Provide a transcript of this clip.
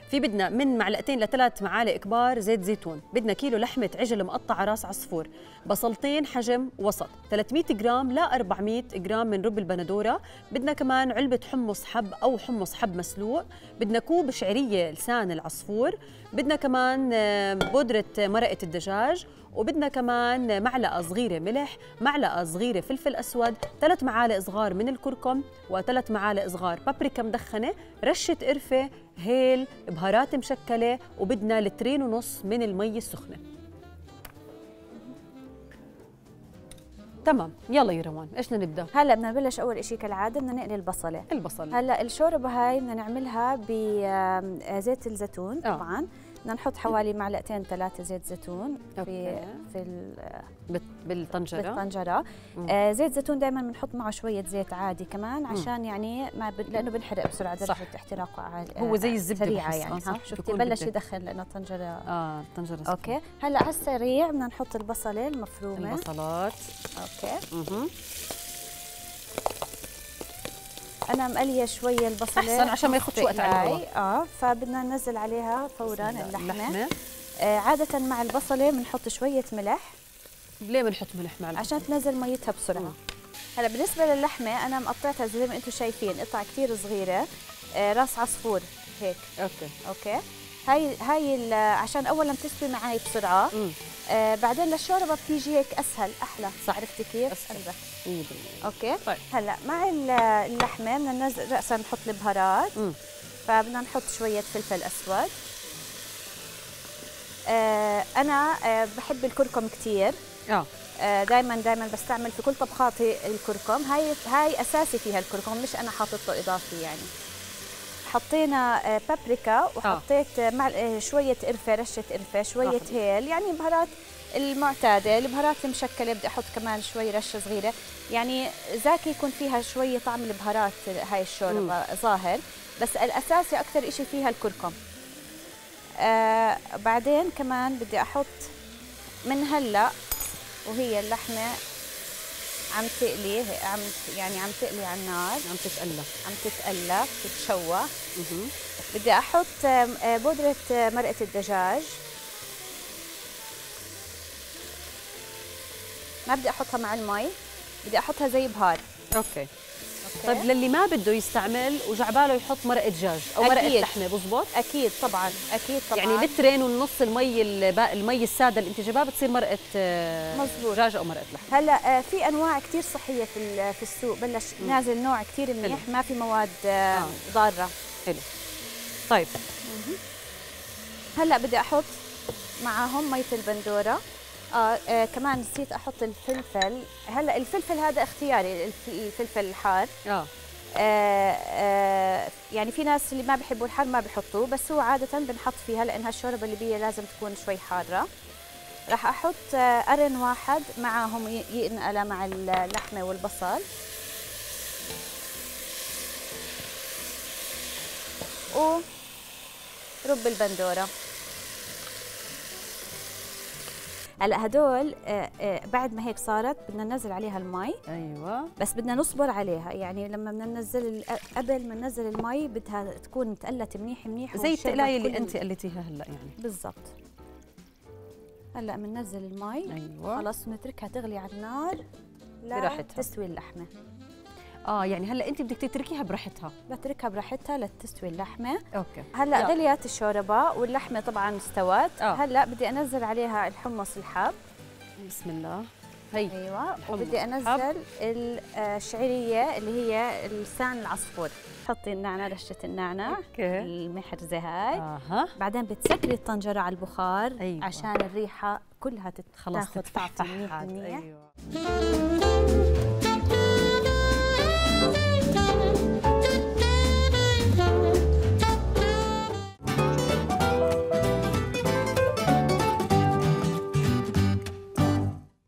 في بدنا من معلقتين ل3 معالق كبار زيت زيتون، بدنا كيلو لحمة عجل مقطعة راس عصفور، بصلتين حجم وسط، 300 جرام ل 400 جرام من رب البندورة، بدنا كمان علبة حمص حب أو حمص حب مسلوق، بدنا كوب شعرية لسان العصفور، بدنا كمان بودرة مرقة الدجاج، وبدنا كمان معلقة صغيرة ملح، معلقة صغيرة فلفل أسود، 3 معالق صغار من الكركم، و3 معالق صغار بابريكا مدخنة، رشة قرفة، هيل، بهارات مشكلة، وبدنا 2.5 لتر من المي السخنة. تمام، يلا يا روان، ايش بدنا نبدا؟ هلا بدنا نبلش اول شيء كالعاده بدنا نقلي البصله. هلا الشوربه هاي بدنا نعملها بزيت الزيتون. طبعا بدنا نحط حوالي معلقتين 3 زيت زيتون بالطنجره. زيت زيتون دائما بنحط معه شويه زيت عادي كمان عشان يعني لانه بنحرق بسرعه، درجه احتراقه عاليه، هو زي الزبده سريعه يعني. شفتي بلش يدخن لانه الطنجره الطنجره اوكي. هلا على السريع بدنا نحط البصله المفرومه، البصلات اوكي. أنا مقلية شوية البصلة أحسن عشان ما ياخذش وقت على فبدنا ننزل عليها فورا اللحمة. عادة مع البصلة بنحط شوية ملح. ليه بنحط ملح مع البصلة؟ عشان تنزل ميتها بسرعة. هلا بالنسبة للحمة أنا مقطعتها زي ما أنتم شايفين قطع كثير صغيرة، راس عصفور هيك. أوكي. هاي عشان أولا بتستوي معي بسرعة. بعدين للشوربه بتيجي هيك اسهل احلى. صح. عرفتي كيف؟ اسهل. اوكي. طيب. هلا مع اللحمه بدنا ننزل راسا نحط البهارات. فبدنا نحط شويه فلفل اسود. انا بحب الكركم كثير. دائما بستعمل في كل طبخاتي الكركم. هاي اساسي فيها الكركم، مش انا حاطته اضافي يعني. حطينا بابريكا وحطيت شويه قرفه، رشه قرفه، شويه هيل، يعني بهارات المعتاده. البهارات المشكله بدي احط كمان شوي رشه صغيره، يعني زاكي يكون فيها شويه طعم البهارات هاي الشوربه ظاهر، بس الاساسي اكثر شيء فيها الكركم. بعدين كمان بدي احط من هلا وهي اللحمه عم تقلي، عم تقلي على النار، عم تتقلى تتشوح. بدي احط بودرة مرقة الدجاج، ما بدي احطها مع المي، بدي احطها زي بهار. اوكي. طيب للي ما بده يستعمل وجعباله يحط مرقة دجاج او مرقة لحمة بزبط؟ اكيد طبعا، اكيد طبعا. يعني 2.5 لتر المي الساده اللي انت جايباها بتصير مرقة دجاج او مرقة لحمة. هلا في انواع كثير صحية في السوق، بلش نازل نوع كثير منيح ما في مواد ضارة. حلو. طيب هلا بدي احط معهم مية البندورة. كمان نسيت احط الفلفل. هلا الفلفل هذا اختياري، الفلفل الحار. يعني في ناس اللي ما بيحبوا الحار ما بيحطوه، بس هو عادة بنحط فيها لانها الشوربة الليبية لازم تكون شوي حارة. راح احط قرن واحد معاهم ينقلى مع اللحمة والبصل. ورب البندورة. هلا هدول بعد ما هيك صارت بدنا ننزل عليها المي. ايوه. بس بدنا نصبر عليها، يعني لما بدنا ننزل قبل ما ننزل المي بدها تكون تقلت منيح زي التقلايه اللي انت قليتيها هلا يعني. بالضبط. هلا بننزل المي. ايوه. خلص بنتركها تغلي على النار لتستوي اللحمه. يعني هلا انت بدك تتركيها براحتها. بتركها براحتها لتستوي اللحمه. اوكي. هلا غليت الشوربه واللحمه طبعا استوت. هلا بدي انزل عليها الحمص الحب. بسم الله. هي ايوه. وبدي انزل الشعريه اللي هي لسان العصفور. حطي النعناع، رشه النعناع. اوكي. المحرزه هاي. بعدين بتسكري الطنجره على البخار. أيوة. عشان الريحه كلها تاخذ طعم منيح. ايوه.